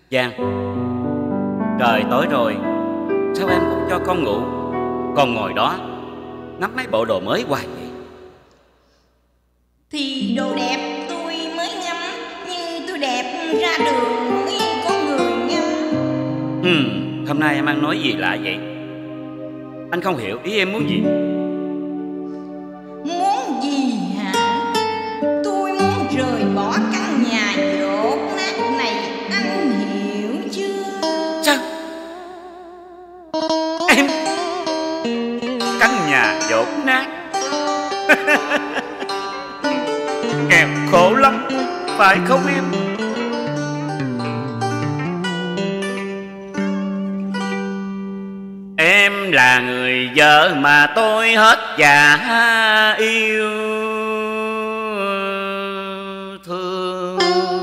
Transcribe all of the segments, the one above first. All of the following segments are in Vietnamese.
Giang, trời tối rồi, sao em không cho con ngủ, còn ngồi đó ngắm mấy bộ đồ mới hoài vậy? Thì đồ đẹp tôi mới ngắm, nhưng tôi đẹp ra đường mới có người ngắm. Hôm nay em ăn nói gì lạ vậy? Anh không hiểu ý em muốn gì. Muốn gì hả? Tôi muốn rời bỏ căn nhà dột nát này, anh hiểu chưa? Sao? Em? Căn nhà dột nát? Nghèo khổ lắm, phải không em? Em là người vợ mà tôi hết dạ yêu thương.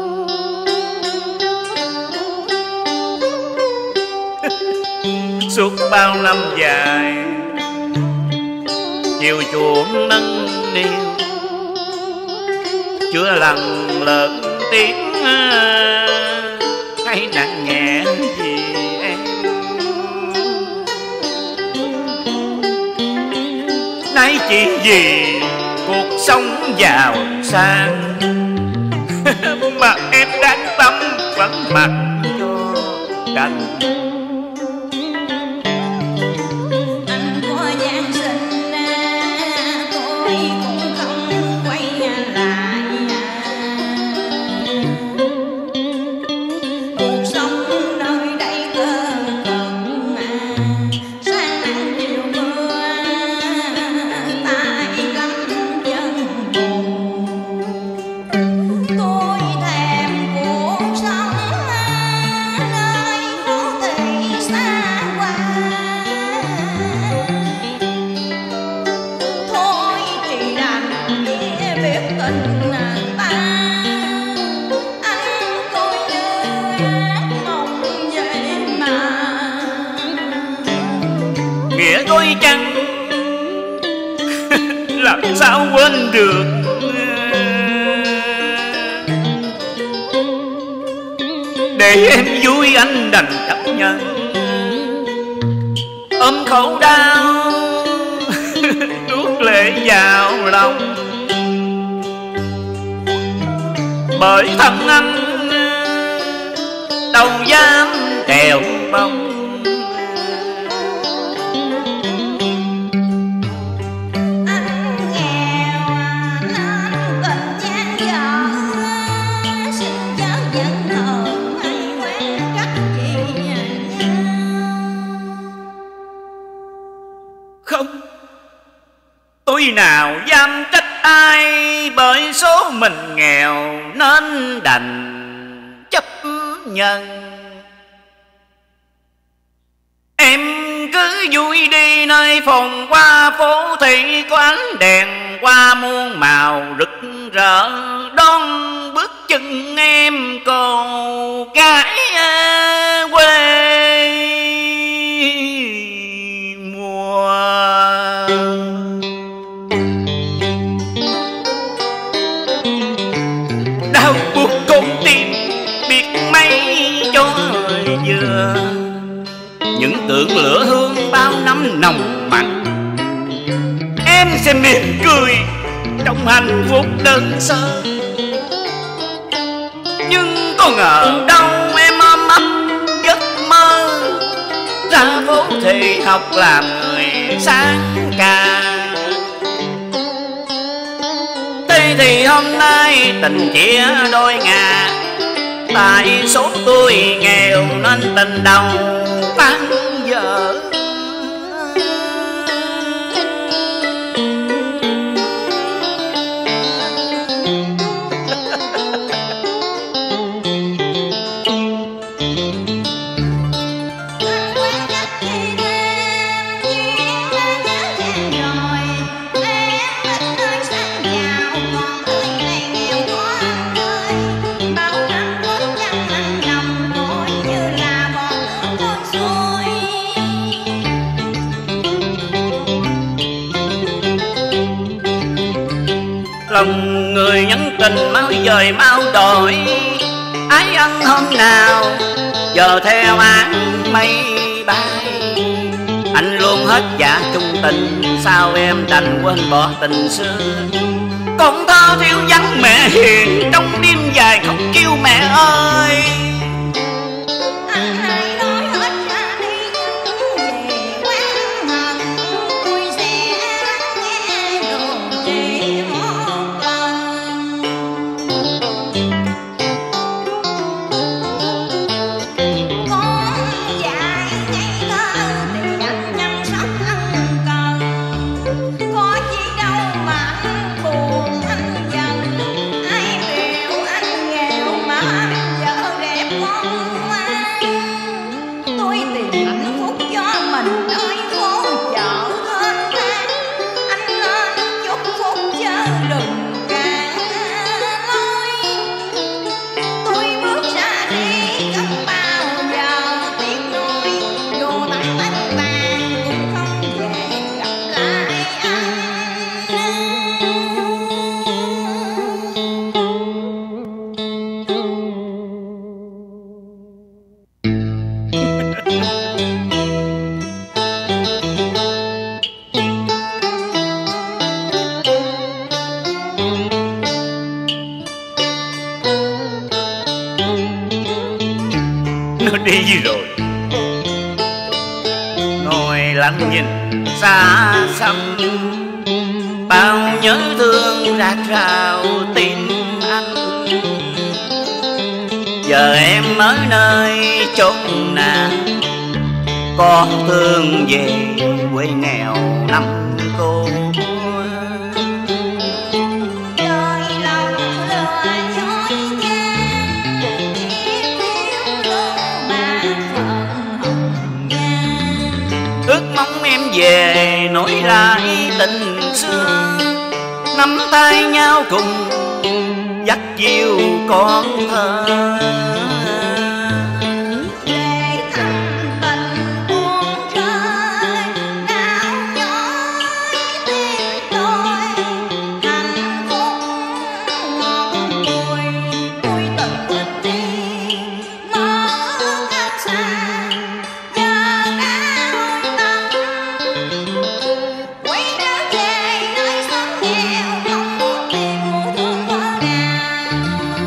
Suốt bao năm dài chiều chuộng nâng niu, chưa lần lớn tiếng hay nặng nhẹ gì em. Nay chỉ vì cuộc sống giàu sang mà em đáng tâm vẫn mặc cho cành. Anh có gian sinh tôi cũng không quay lại. Cuộc sống nơi đây cơ cực sáng nắng chiều mưa, tay lắm chân buồn. Tôi thèm cuộc sống nơi phố thị xa hoa. Thôi thì đành nghĩa biết tình ta, anh coi như ác mộng vậy mà. Nghĩa đôi chăng làm sao quên được. Để em vui anh đành chấp nhận, ôm khổ đau nuốt lệ vào lòng. Bởi thân anh đâu dám trèo bông. Anh nghèo nên tình gian dở, xin chớ giận hờn hay quán trách gì nhau. Không, tôi nào dám trách ai, bởi số mình nghèo nên đành chấp nhận. Em cứ vui đi nơi phòng qua phố thị, có ánh đèn qua muôn màu rực rỡ, đón bước chân em cô gái quê mùa. Đau buộc con tim biết mấy cho vừa, những tượng lửa hương bao năm nồng mặn. Em sẽ mỉm cười trong hạnh phúc đơn sơ, nhưng có ngờ đâu em ôm ấp giấc mơ ra phố thị học làm người sáng ca. Thế thì hôm nay tình chia đôi ngả, tại số tôi nghèo nên tình đầu tan vỡ. Anh quán trách thì thêm duyên đã nhớ hẹn rồi. Em ít nơi sang giàu, còn tôi lại nghèo quá anh ơi. Bao năm gót chân anh nằm coi như là bọt nước trôi xuôi. Lòng người nhắn tình mau dời mau đổi, ái ân hôm nào giờ theo áng mây bay. Anh luôn hết dạ chung tình, sao em đành quên bỏ tình xưa. Con thơ thiếu vắng mẹ hiền, trong đêm dài khóc kêu mẹ ơi. Anh hãy nói hết ra đi những gì oán hận, tôi sẽ nghe được chỉ một lần. Con dại ngây thơ thì anh chăm sóc ân cần, có chi đâu mà anh buồn anh giận. Ai biểu anh nghèo mà anh vợ đẹp con ngoan. Tôi tìm hạnh phúc cho mình nơi phố chợ thênh thang. Anh nên chúc phúc chớ đừng cản lối. Tôi bước ra đi không bao giờ tiếc nuối, dù tận tách vàng cũng không về gặp lại anh. Nó đi rồi, ngồi lặng nhìn xa xăm, bao nhớ thương rạc rào tim anh. Giờ em ở nơi chốn nào, con thương về quê nghèo năm cô. Đời lòng lừa dối gian, biết thiếu thương mà phận hồng nhan. Ước mong em về nối lại tình xưa, nắm tay nhau cùng dắt dìu con thơ. Để thầm tình buông rơi, nào nhói tim tôi. Hạnh phúc ngọt bùi, tôi từng quên đi mơ ước cách xa. Giờ đã hối tâm, quay trở về nơi xóm nghèo, không muốn tìm mùa thương ngỡ ngàng.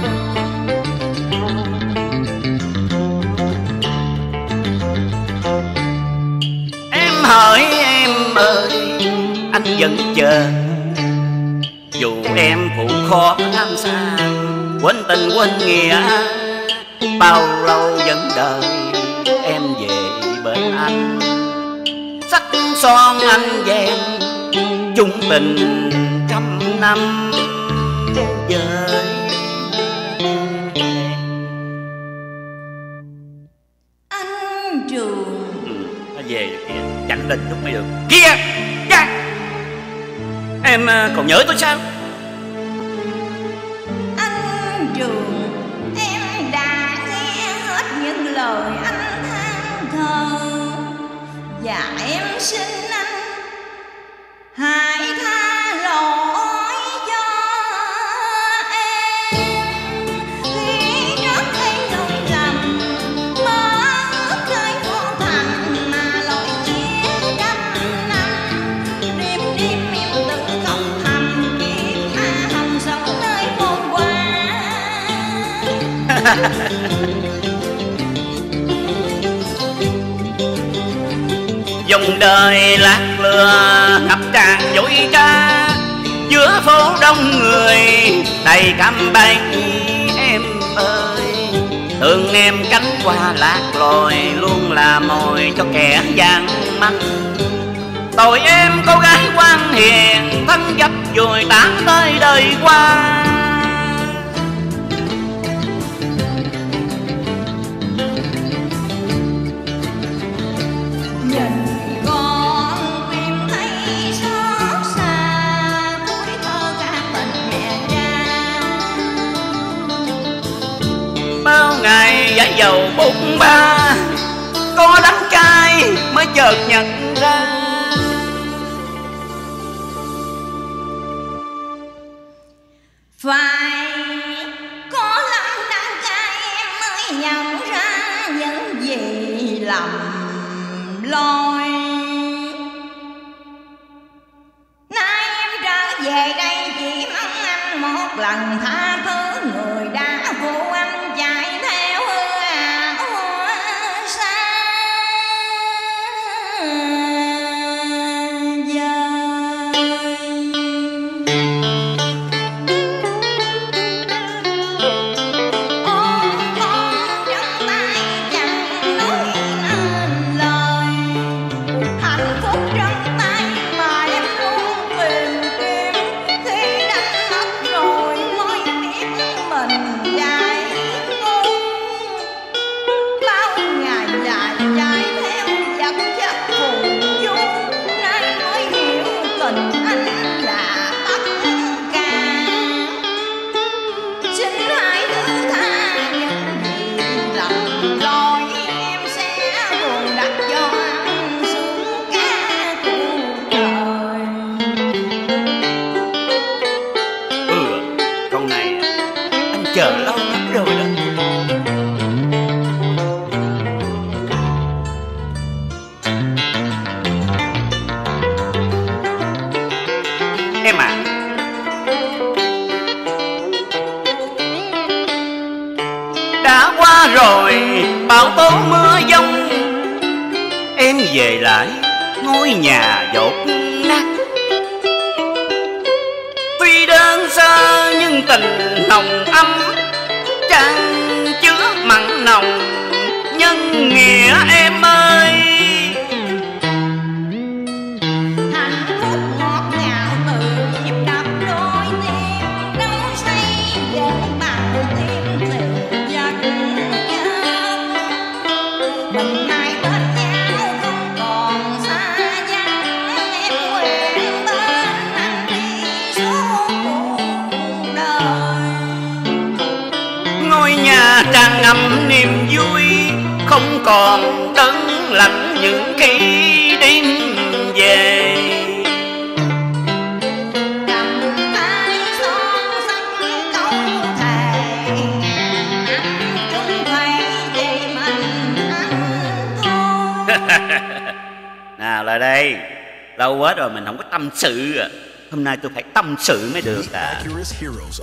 Em hỏi em ơi, anh vẫn chờ, dù em phụ khó tham sang, quên tình quên nghĩa, bao lâu vẫn đợi em về bên anh. Sắc son anh vẹn chung tình trăm năm dời. Anh Trường, Nó về rồi kìa, chặn định lúc mới được. Kia, ra. Em còn nhớ tôi sao? anh Trường, em đã nghe hết những lời anh than thở, và em xin anh hãy tha lỗi cho em. Khi trước thấy lỗi lầm, mơ ước nơi phố thành mà lỗi chia trăm năm. Đêm đêm em tự khóc thầm, kiếp ma hồng sống nơi phố qua. Dòng đời lạc lừa ngập tràn dối trá, giữa phố đông người đầy cạm bẫy. Em ơi, thương em cánh hoa lạc lòi, luôn là mồi cho kẻ gian mắt. Tội em cô gái ngoan hiền, thân gấp rồi tán tới đời qua. Nhìn con em thấy xót xa, cuối thơ ca tình mẹ cha. Bao ngày giá dầu bụng ba, có đắng cay mới chợt nhận ra. Phải có lắm đắng cay em mới nhận ra. những gì lầm loi. Nay em trở về đây chỉ mong anh một lần tha thứ người đã phụ anh chạy theo ảo xa chờ lâu lắm rồi đó. Em à, đã qua rồi bão tố mưa giông, em về lại ngôi nhà dột nát. Tuy đơn sơ nhưng tình nồng ấm, chẳng chứa mặn nồng nhân nghĩa em ơi. Hạnh phúc ngọt ngào từ nhịp đập đôi tim, nấu say dần bằng tim tình giấc giấc. Mình mãi bên nhau không còn xa vắng, em nguyện bên anh đi suốt cuộc đời. Ngôi nhà tràn ngập niềm vui, không còn đắng lạnh những khi đêm về. Cầm tay son sắc câu thề, ngàn năm chung thủy chỉ mình anh thôi. Nào lại đây, lâu quá rồi mình không có tâm sự à. Hôm nay tôi phải tâm sự mới được à.